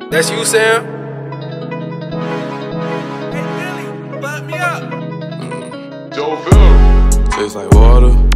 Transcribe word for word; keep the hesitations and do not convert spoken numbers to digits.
That's you, Sam? Hey, Billy, fuck me up. JoeVille. Tastes like water.